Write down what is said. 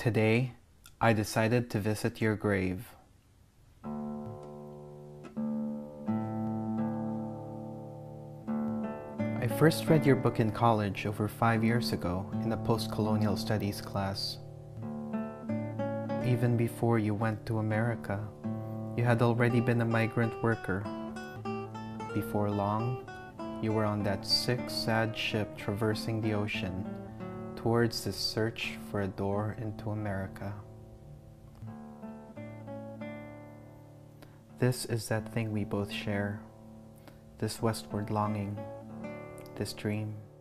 Today, I decided to visit your grave. I first read your book in college over 5 years ago in a post-colonial studies class. Even before you went to America, you had already been a migrant worker. Before long, you were on that sick, sad ship traversing the ocean towards this search for a door into America. This is that thing we both share, this westward longing, this dream.